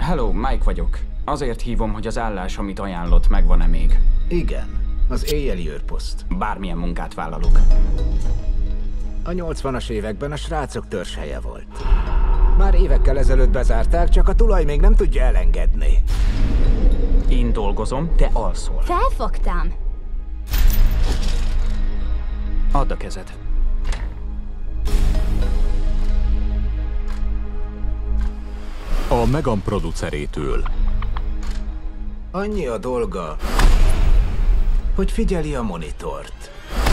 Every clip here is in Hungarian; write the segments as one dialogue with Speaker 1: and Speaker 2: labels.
Speaker 1: Hello, Mike vagyok. Azért hívom, hogy az állás, amit ajánlott, megvan-e még.
Speaker 2: Igen, az éjjeli őrposzt.
Speaker 1: Bármilyen munkát vállalok.
Speaker 2: A 80-as években a srácok törzshelye volt. Már évekkel ezelőtt bezárták, csak a tulaj még nem tudja elengedni.
Speaker 1: Én dolgozom, te alszol.
Speaker 3: Felfogtam.
Speaker 1: Add a kezed.
Speaker 4: A Megan producerétől.
Speaker 2: Annyi a dolga, hogy figyeli a monitort.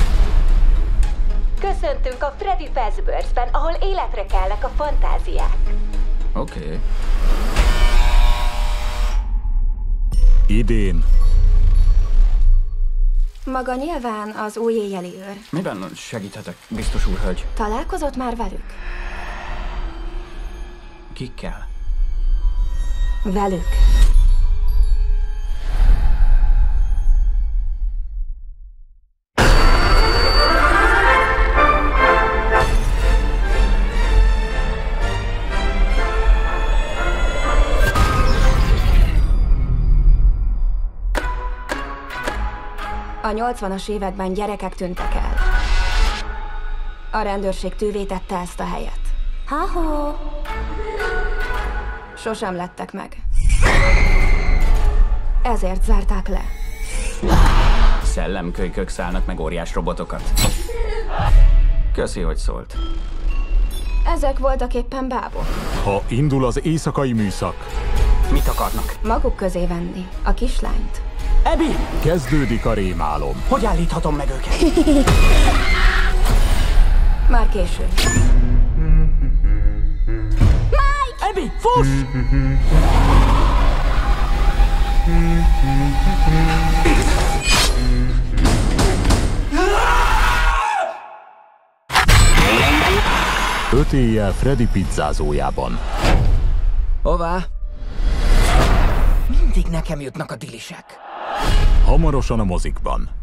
Speaker 5: Köszöntünk a Freddy Fazbear's-ben, ahol életre kelnek a fantáziák.
Speaker 1: Oké.
Speaker 4: Idén
Speaker 3: Maga nyilván az új éjjeli őr.
Speaker 1: Miben segíthetek, biztos úr hölgy?
Speaker 3: Találkozott már velük?
Speaker 1: Kikkel?
Speaker 3: Velük. A 80-as években gyerekek tűntek el. A rendőrség tűvé tette ezt a helyet. Ha-ho! Sosem lettek meg. Ezért zárták le.
Speaker 1: Szellemkölykök szállnak meg óriás robotokat. Köszi, hogy szólt.
Speaker 3: Ezek voltak éppen bábok.
Speaker 4: ha indul az éjszakai műszak,
Speaker 1: Mit akarnak?
Speaker 3: Maguk közé venni a kislányt.
Speaker 1: Abby!
Speaker 4: kezdődik a rémálom.
Speaker 1: Hogy állíthatom meg őket?
Speaker 3: Már késő.
Speaker 1: Abby, fuss!
Speaker 4: Öt éjjel Freddy pizzázójában.
Speaker 2: Hová? Mindig nekem jutnak a dilisek.
Speaker 4: Hamarosan a mozikban.